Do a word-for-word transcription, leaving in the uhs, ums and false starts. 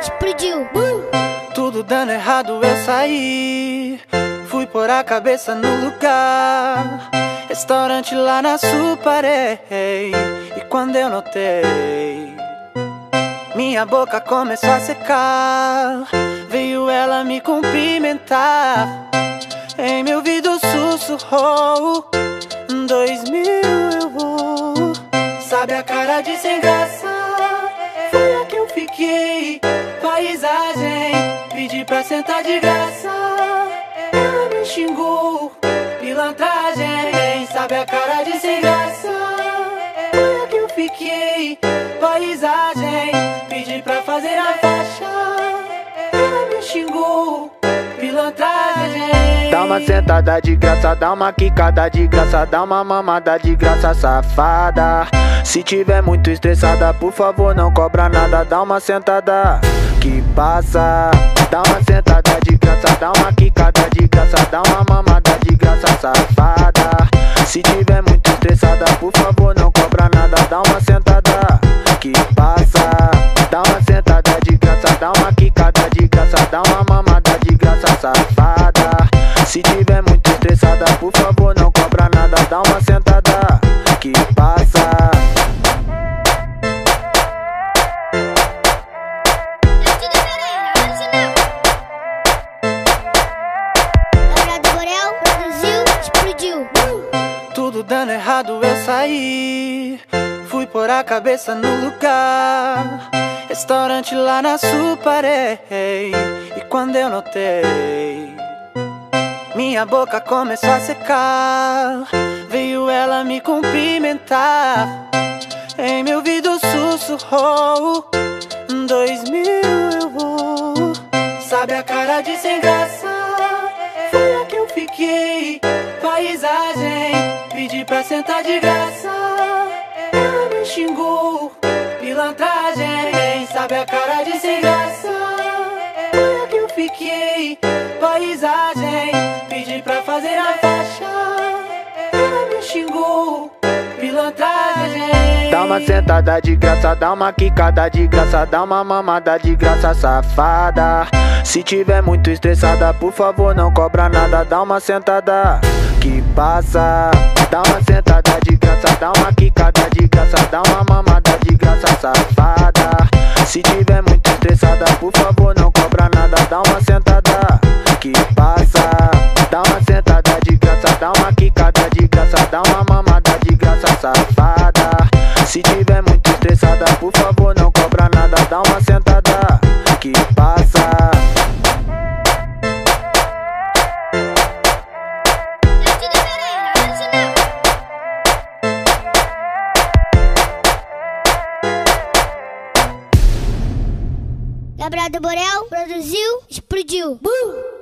explodiu. Uh! Tudo dando errado eu saí, fui pôr a cabeça no lugar. Restaurante lá na Suparei. E quando eu notei, minha boca começou a secar. Veio ela me cumprimentar, em meu ouvido sussurrou: dois mil eu vou. Sabe a cara de sem graça? Foi a que eu fiquei. Paisagem, pedi pra sentar de graça. Ela me xingou, pilantragem. Sabe a cara de sem graça? Foi a que eu fiquei. Paisagem, pedi pra fazer a faixa. Ela me xingou, pilantragem. Dá uma sentada de graça, dá uma quicada de graça, dá uma mamada de graça, safada. Se tiver muito estressada, por favor não cobra nada. Dá uma sentada que passa. Dá uma sentada de graça, dá uma quicada de graça, dá uma mamada de graça, safada. Se tiver muito estressada, por favor não cobra nada. Dá uma sentada que passa. Dá uma sentada de graça, dá uma quicada de graça, dá uma mamada de graça, safada. Se tiver muito estressada, por favor não cobra nada. Dá uma sentada que passa. Tudo dando errado eu saí, fui pôr a cabeça no lugar. Restaurante lá na Suparei. E quando eu notei, minha boca começou a secar. Veio ela me cumprimentar, em meu ouvido sussurrou: dois mil eu vou. Sabe a cara de sem graça? Foi a que eu fiquei. Paisagem, pedi pra sentar de graça. Ela me xingou, pilantragem. Sabe a cara de sem graça? Foi a que eu fiquei. Paisagem, pedi pra fazer a faixa. Ela me xingou, pilantragem. Dá uma sentada de graça, dá uma quicada de graça, dá uma mamada de graça, safada. Se tiver muito estressada, por favor não cobra nada. Dá uma sentada que passa. Dá uma sentada de graça, dá uma quicada de graça, dá uma mamada de graça, safada. Se tiver muito estressada, por favor não cobra nada. Dá uma sentada que passa. Dá uma sentada de graça, dá uma quicada de graça, dá uma mamada de graça, safada. Se tiver muito estressada, por favor não cobra nada. Dá uma sentada que passa. Gabriel do Borel produziu, explodiu. Uh!